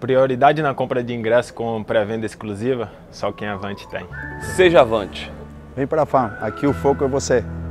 Prioridade na compra de ingresso com pré-venda exclusiva, só quem é Avante tem. Seja Avante. Vem pra FAM, aqui o foco é você.